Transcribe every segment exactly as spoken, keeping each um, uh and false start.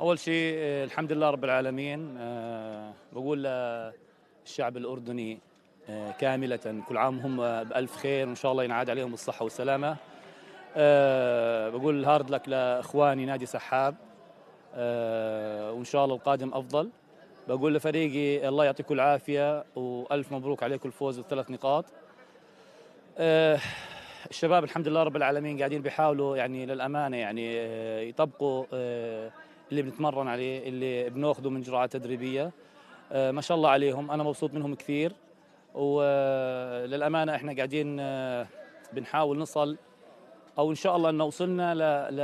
أول شيء آه، الحمد لله رب العالمين. آه، بقول للشعب الأردني آه، كاملة كل عام هم بألف خير، وإن شاء الله ينعاد عليهم الصحة والسلامة. آه، بقول هارد لك لإخواني نادي سحاب، آه، وإن شاء الله القادم أفضل. بقول لفريقي الله يعطيكم العافية وألف مبروك عليكم الفوز بالثلاث نقاط. آه، الشباب الحمد لله رب العالمين قاعدين بيحاولوا يعني للأمانة يعني آه، يطبقوا آه، اللي بنتمرن عليه، اللي بناخده من جرعات تدريبية. آه، ما شاء الله عليهم، أنا مبسوط منهم كثير. وللأمانة إحنا قاعدين آه، بنحاول نصل، أو إن شاء الله أن وصلنا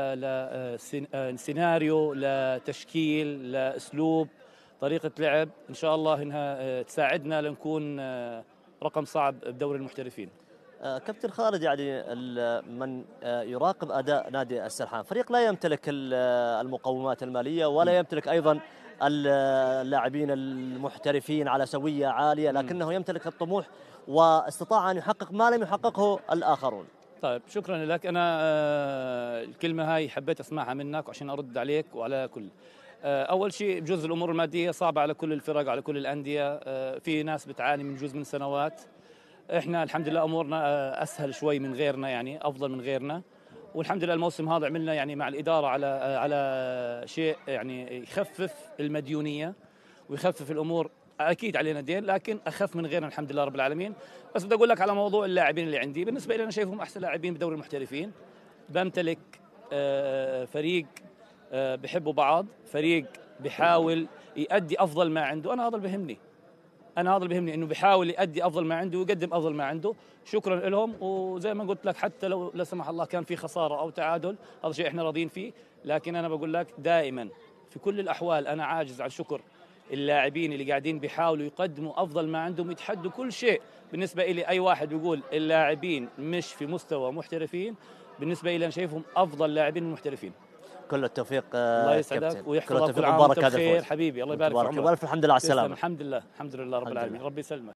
لسيناريو، لتشكيل، لأسلوب، طريقة لعب إن شاء الله إنها آه، تساعدنا لنكون آه، رقم صعب بدوري المحترفين. آه، كابتن خالد، يعني ال- من آه، يراقب أداء نادي السرحان، فريق لا يمتلك ال- آه، المقومات المالية م- ولا يمتلك أيضا ال- آه، اللاعبين المحترفين على سوية عالية، م. لكنه يمتلك الطموح واستطاع أن يحقق ما لم يحققه الآخرون. طيب شكرا لك. أنا آه، الكلمة هاي حبيت أسمعها منك عشان أرد عليك وعلى كل. آه، أول شيء بجزء الأمور المادية صعبة على كل الفرق، على كل الأندية. آه، في ناس بتعاني من جزء من سنوات. إحنا الحمد لله أمورنا آه، أسهل شوي من غيرنا، يعني أفضل من غيرنا. والحمد لله الموسم هذا عملنا يعني مع الإدارة على آه، على شيء يعني يخفف المديونية ويخفف الامور. اكيد علينا دين لكن اخف من غيرنا الحمد لله رب العالمين. بس بدي اقول لك على موضوع اللاعبين اللي عندي، بالنسبه لي انا شايفهم احسن لاعبين بدوري المحترفين. بمتلك آه، فريق آه، بحبوا بعض، فريق بحاول يؤدي افضل ما عنده. انا هذا اللي بهمني، انا هذا اللي بيهمني انه بيحاول يؤدي افضل ما عنده ويقدم افضل ما عنده. شكرا لهم. وزي ما قلت لك حتى لو لا سمح الله كان في خساره او تعادل، هذا شيء احنا راضيين فيه. لكن انا بقول لك دائما في كل الاحوال انا عاجز عن شكر اللاعبين اللي قاعدين بيحاولوا يقدموا افضل ما عندهم، يتحدوا كل شيء. بالنسبه لي اي واحد بيقول اللاعبين مش في مستوى محترفين، بالنسبه لي انا شايفهم افضل لاعبين محترفين. كل التوفيق الله آه، يسعدك كابتن، كل ويحفظك، كل التوفيق عام وانت ومبارك هذا بخير الفوز. حبيبي، الله وانت يبارك في بارك، عمرك. والف الحمد لله على تسلم. السلامة. الحمد لله، الحمد لله رب الحمد العالمين، لله. ربي يسلمك.